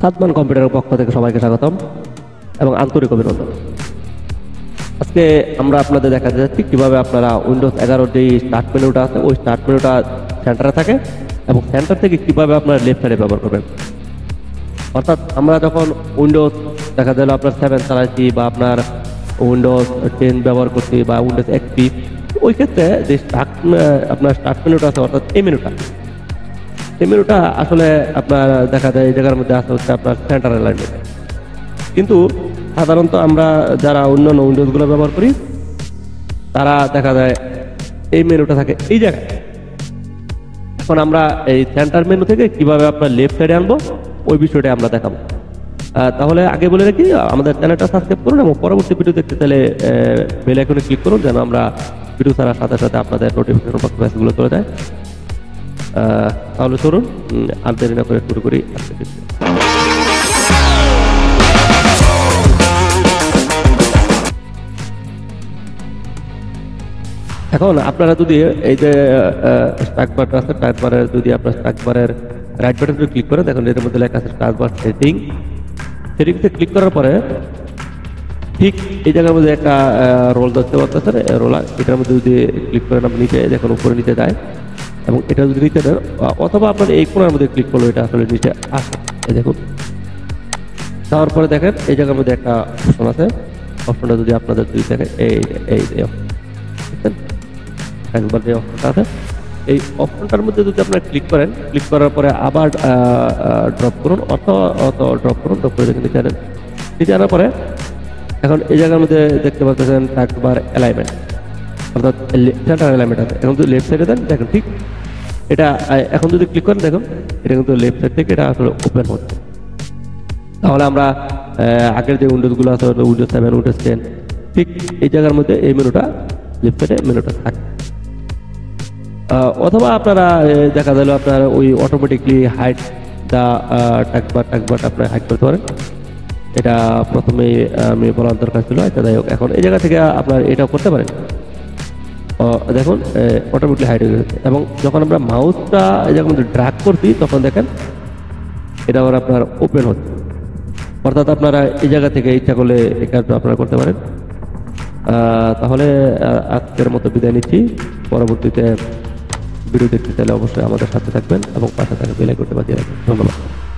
সাদমান কম্পিউটারের পক্ষ থেকে সবাইকে স্বাগতম এবং আন্তরিক অভিনন্দন। আজকে আমরা আপনাদের দেখাতে যাচ্ছি কিভাবে আপনারা উইন্ডোজ 11 যেই স্টার্ট মেনুটা আছে ওই স্টার্ট মেনুটা সেন্টারে থাকে এবং সেন্টার থেকে কিভাবে আপনারা লেফট সাইডে ব্যবহার করবেন। অর্থাৎ আমরা যখন উইন্ডোজ দেখা গেল আপনার 7 চালাচ্ছি বা আপনার উইন্ডোজ 10 ব্যবহার করছি বা উইন্ডোজ এক্সপি, ওই ক্ষেত্রে যে আপনার স্টার্ট মেনুটা আছে অর্থাৎ এই মেনুটা আসলে আপনার দেখা যায় এই জায়গার মধ্যে আছে হচ্ছে আপনার সেন্টার অ্যালাইনমেন্ট। কিন্তু সাধারণত আমরা যারা অন্যান্য উইন্ডোজগুলো ব্যবহার করি তারা দেখা যায় এই মেনুটা থাকে এই জায়গায়। এখন আমরা এই সেন্টার মেনু থেকে কিভাবে আপনার লেফট সাইডে আনবো ওই বিষয়টা আমরা দেখাবো। তাহলে আগে বলে রাখি, আমাদের চ্যানেলটা সাবস্ক্রাইব করুন এবং পরবর্তী ভিডিও দেখতে চাইলে বেল আইকনে ক্লিক করুন যেন আমরা ভিডিও ছাড়ার সাথে সাথে আপনাদের নোটিফিকেশন বক্স মেসেজগুলো চলে যায়। তাহলে চলুন আর দেরি না করে শুরু করি আজকে ভিডিও। এখন আপনারা যদি এই যে স্টার্ট বাটন আছে, স্টার্ট বারের যদি আপনার স্টার্ট বারের রাইট বাটন যদি ক্লিক করেন দেখুন এর মধ্যে লেখা আছে স্টার্ট বার সেটিংসে ক্লিক করার পরে ঠিক এই জায়গার মধ্যে একটা রোল দেখতে পাচ্ছেন, রোলার, এটার মধ্যে যদি ক্লিক করেন আপনি নিচে দেখুন উপরে নিচে যায় এবং এটা যদি নিচে দেন অথবা আপনার এই কোণার মধ্যে ক্লিক করলে এটা আসলে নিচে আসে। এই দেখুন যাওয়ার পরে দেখেন এই জায়গার মধ্যে একটা অপশন আছে, অপশনটা যদি আপনাদের যদি দেখেন এই একবার যে অপশনটা আছে এই অপশনটার মধ্যে যদি আপনারা ক্লিক করেন, ক্লিক করার পরে আবার ড্রপ করুন অথবা ড্রপ করে দেখে নিচে আনার পরে এখন এই জায়গার মধ্যে দেখতে পাচ্ছেন টাস্ক বার অ্যালাইনমেন্ট অর্থাৎ সেন্টার অ্যালাইনমেন্ট আছে। এখন যদি লেফট সাইডে দেন দেখেন ঠিক এটা এখন যদি ক্লিক করেন দেখুন এটা কিন্তু লেফট সাইড থেকে এটা আসলে ওপেন হচ্ছে। তাহলে আমরা আগের যে উইন্ডোজগুলো আছে উইন্ডোজ 7 উইন্ডোজ 10 ঠিক এই জায়গার মধ্যে এই মেনুটা লেফট সাইডে মেনুটা থাকে। অথবা আপনারা দেখা গেল আপনার ওই অটোমেটিকলি হাইড দা টাকবার আপনারা হাইড করতে পারেন। এটা প্রথমে আমি বলার দরকার ছিল, এটা যাই হোক। এখন এই জায়গা থেকে আপনার এটাও করতে পারেন, দেখুন অটোমেটিকলি হাইড হয়ে গেছে। এবং যখন আমরা মাউসটা এই জায়গার মধ্যে ড্র্যাগ করছি তখন দেখেন এটা আবার আপনার ওপেন হচ্ছে। অর্থাৎ আপনারা এই জায়গা থেকে ইচ্ছা করলে এই কাজটা আপনারা করতে পারেন। তাহলে আজকের মতো বিদায় নিচ্ছি। পরবর্তীতে ভিডিও দেখতে চাইলে অবশ্যই আমাদের সাথে থাকবেন এবং পাশে থাকা বেল আইকনটি বাজিয়ে রাখবেন। ধন্যবাদ।